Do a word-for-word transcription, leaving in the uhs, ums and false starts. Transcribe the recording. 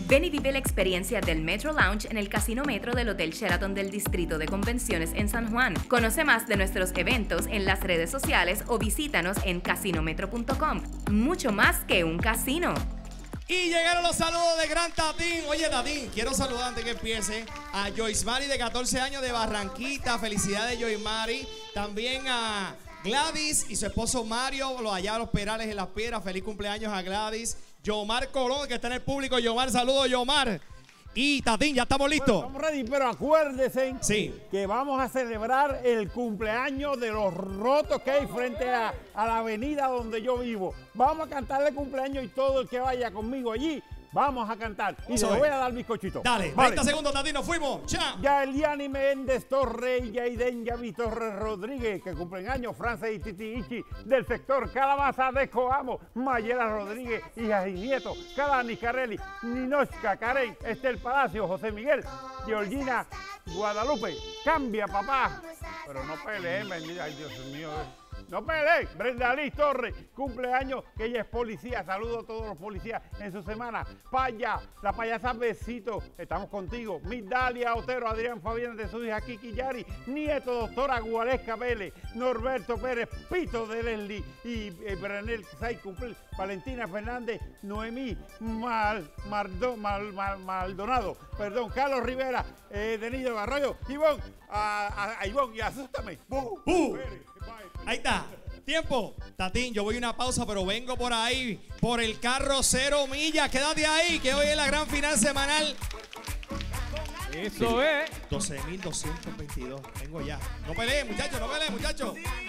Ven y vive la experiencia del Metro Lounge en el Casino Metro del Hotel Sheraton del Distrito de Convenciones en San Juan. Conoce más de nuestros eventos en las redes sociales o visítanos en casino metro punto com. Mucho más que un casino. Y llegaron los saludos de Gran Tatín. Oye, Tatín, quiero saludar antes que empiece a Joyce Mari de catorce años de Barranquita. Felicidades, Joyce Mari. También a Gladys y su esposo Mario, los allá los Perales en Las Piedras. Feliz cumpleaños a Gladys. Yomar Colón, que está en el público. Yomar, saludos, Yomar. Y Tatín, ya estamos listos. Bueno, estamos ready, pero acuérdense sí. que vamos a celebrar el cumpleaños de los rotos que hay frente a, a la avenida donde yo vivo. Vamos a cantarle cumpleaños y todo el que vaya conmigo allí, vamos a cantar. Y Eso le es. voy a dar bizcochito. Dale, vale. treinta segundos, Tatín, nos fuimos. ¡Chao! Ya Eliani Méndez Torres, Yaiden Yavi Torres Rodríguez, que cumplen años, Frances y Titi Ichi, del sector Calabaza de Coamo, Mayela Rodríguez, hijas y nietos, Calani Carelli, Ninochka Karen, Estel Palacio, José Miguel, Georgina Guadalupe, cambia papá. Pero no peleen, bendita, ay Dios mío. No peleen, Brenda Liz Torres, cumpleaños, que ella es policía. Saludo a todos los policías en su semana. Paya, la payasa Besito, estamos contigo. Migdalia Otero, Adrián Fabián de su hija Kiki Yari, nieto doctora Gualesca Vélez, Norberto Pérez, Pito de Leslie y eh, Brenel Say cumplir, Valentina Fernández, Noemí Mal, Mardo, Mal, Mal, Maldonado, perdón, Carlos Rivera, eh, Denillo Arroyo, Ivonne, a, a, a Ivonne y asústame. ¡Bú! ¡Bú! Ahí está. Tiempo. Tatín, yo voy a una pausa, pero vengo por ahí, por el carro cero millas. Quédate ahí, que hoy es la gran final semanal. Eso es. doce mil doscientos veintidós. Vengo ya. No peleen, muchachos, no peleen, muchachos.